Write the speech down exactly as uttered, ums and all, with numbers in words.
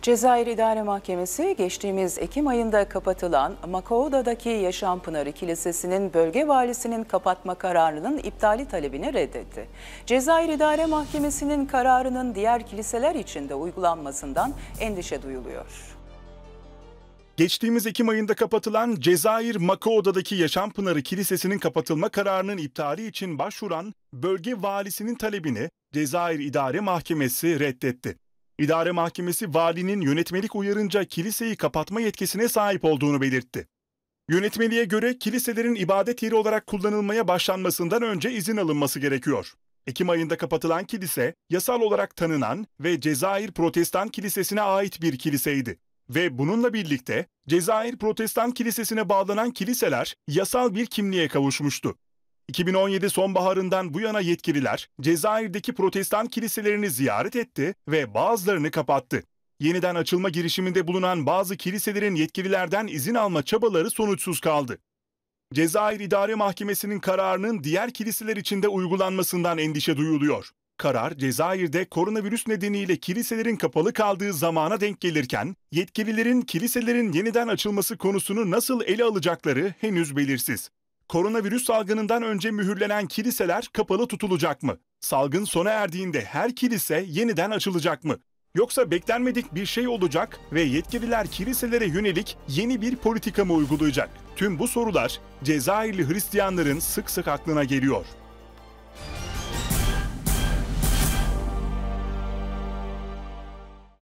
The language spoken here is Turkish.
Cezayir İdare Mahkemesi geçtiğimiz Ekim ayında kapatılan Makouda'daki Yaşampınarı Kilisesi'nin bölge valisinin kapatma kararının iptali talebini reddetti. Cezayir İdare Mahkemesi'nin kararının diğer kiliseler için de uygulanmasından endişe duyuluyor. Geçtiğimiz Ekim ayında kapatılan Cezayir Makouda'daki Yaşampınarı Kilisesi'nin kapatılma kararının iptali için başvuran bölge valisinin talebini Cezayir İdare Mahkemesi reddetti. İdare Mahkemesi valinin yönetmelik uyarınca kiliseyi kapatma yetkisine sahip olduğunu belirtti. Yönetmeliğe göre kiliselerin ibadet yeri olarak kullanılmaya başlanmasından önce izin alınması gerekiyor. Ekim ayında kapatılan kilise yasal olarak tanınan ve Cezayir Protestan Kilisesi'ne ait bir kiliseydi. Ve bununla birlikte Cezayir Protestan Kilisesi'ne bağlanan kiliseler yasal bir kimliğe kavuşmuştu. iki bin on yedi sonbaharından bu yana yetkililer Cezayir'deki Protestan kiliselerini ziyaret etti ve bazılarını kapattı. Yeniden açılma girişiminde bulunan bazı kiliselerin yetkililerden izin alma çabaları sonuçsuz kaldı. Cezayir İdare Mahkemesi'nin kararının diğer kiliseler için de uygulanmasından endişe duyuluyor. Karar, Cezayir'de koronavirüs nedeniyle kiliselerin kapalı kaldığı zamana denk gelirken, yetkililerin kiliselerin yeniden açılması konusunu nasıl ele alacakları henüz belirsiz. Koronavirüs salgınından önce mühürlenen kiliseler kapalı tutulacak mı? Salgın sona erdiğinde her kilise yeniden açılacak mı? Yoksa beklenmedik bir şey olacak ve yetkililer kiliselere yönelik yeni bir politika mı uygulayacak? Tüm bu sorular Cezayirli Hristiyanların sık sık aklına geliyor.